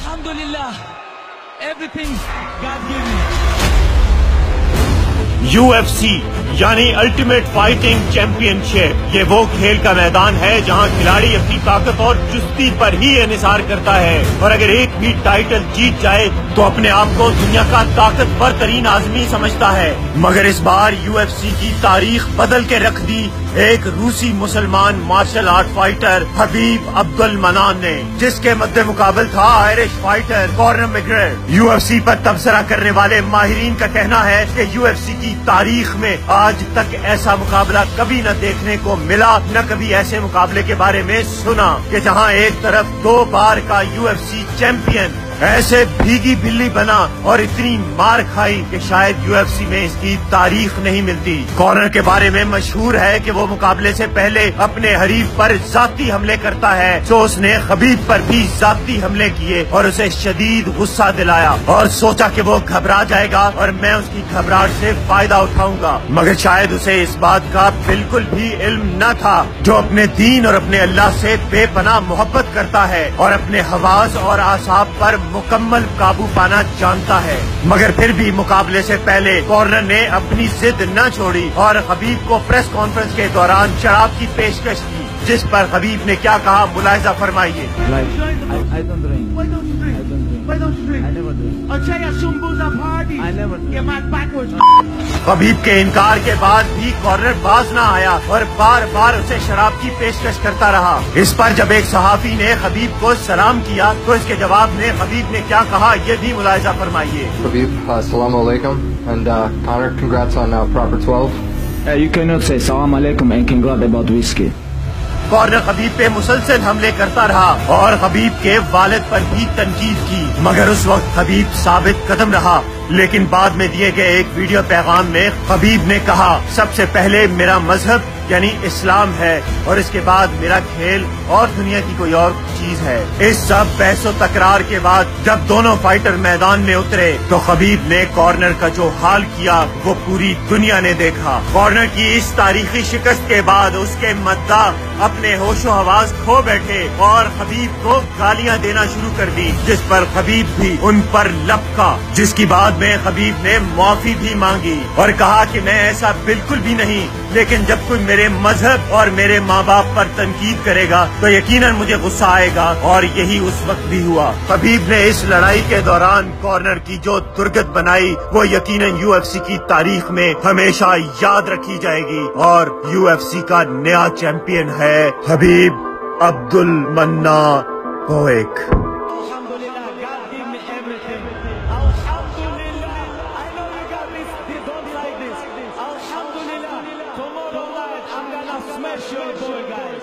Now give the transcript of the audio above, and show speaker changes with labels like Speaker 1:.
Speaker 1: Alhamdulillah, everything God gave me.
Speaker 2: UFC یعنی ultimate fighting championship, یہ وہ کھیل کا میدان ہے جہاں کھلاڑی اپنی طاقت اور چستی پر ہی انحصار کرتا ہے، اور اگر ایک بھی ٹائٹل جیت جائے تو اپنے آپ کو دنیا کا طاقتور ترین آدمی سمجھتا ہے۔ مگر اس بار UFC کی تاریخ بدل کے رکھ دی ایک روسی مسلمان مارشل آرٹ فائٹر حبیب عبدالمنان نے، جس کے مد مقابل تھا Irish fighter Conor McGregor. UFC پر تبصرہ کرنے والے ماہرین کا کہنا ہے کہ UFC کی تاریخ میں آج تک ایسا مقابلہ کبھی نہ دیکھنے کو ملا، نہ کبھی ایسے مقابلے کے بارے میں سنا کہ جہاں ایک طرف 2 بار کا UFC چیمپئن ایسے بھیگی بلی بنا اور اتنی مار کھائی کہ شاید UFC میں اس کی تاریخ نہیں ملتی۔ کارنر کے بارے میں مشہور ہے کہ وہ مقابلے سے پہلے اپنے حریف پر ذاتی حملے کرتا ہے، تو اس نے حبیب پر بھی ذاتی حملے کیے اور اسے شدید غصہ دلایا اور سوچا کہ وہ گھبرا جائے گا اور میں اس کی گھبراہٹ سے فائدہ اٹھاؤں گا، مگر شاید اسے اس بات کا بالکل بھی علم نہ تھا جو اپنے دین اور اپنے اللہ سے بے پناہ محبت کرتا ہے اور اپنے حواس اور اعصاب پر مکمل قابو پانا جانتا ہے۔ مگر پھر بھی مقابلے سے پہلے کارنر نے اپنی ضد نہ چھوڑی اور حبیب کو پریس کانفرنس کے دوران شراب کی پیشکش کی، جس پر حبیب نے کیا کہا ملاحظہ فرمائیے۔ حبیب کے انکار کے بعد بھی کارنر باز نہ آیا اور بار بار اسے شراب کی پیشکش کرتا رہا۔ اس پر جب ایک صحافی نے حبیب کو سلام کیا تو اس کے جواب میں حبیب نے کیا کہا یہ بھی ملاحظہ فرمائیے۔
Speaker 3: Habib, assalamu alaikum, and Connor, congrats on Proper 12.
Speaker 4: You cannot say salam alaikum and congrats about whiskey.
Speaker 2: Conor حبیب پہ مسلسل حملے کرتا رہا اور حبیب کے والد پر بھی تنقید کی، مگر اس وقت حبیب ثابت قدم رہا۔ لیکن بعد میں دیے گئے ایک ویڈیو پیغام میں حبیب نے کہا، سب سے پہلے میرا مذہب یعنی اسلام ہے اور اس کے بعد میرا کھیل اور دنیا کی کوئی اور چیز ہے۔ اس سب بحث و تکرار کے بعد جب دونوں فائٹر میدان میں اترے تو حبیب نے کارنر کا جو حال کیا وہ پوری دنیا نے دیکھا۔ کارنر کی اس تاریخی شکست کے بعد اس کے مداح اپنے ہوش و حواس کھو بیٹھے اور حبیب کو گالیاں دینا شروع کر دی، جس پر حبیب بھی ان پر لپکا، جس کی بعد میں حبیب نے معافی بھی مانگی اور کہا کہ میں ایسا بالکل بھی نہیں، لیکن جب کوئی میرے مذہب اور میرے ماں باپ پر تنقید کرے گا تو یقیناً مجھے غصہ آئے گا، اور یہی اس وقت بھی ہوا۔ حبیب نے اس لڑائی کے دوران کارنر کی جو درگت بنائی وہ یقیناً UFC کی تاریخ میں ہمیشہ یاد رکھی جائے گی، اور UFC کا نیا چیمپئن ہے حبیب عبدالمنان کویک۔
Speaker 1: Tomorrow night I'm gonna smash your boy, guys.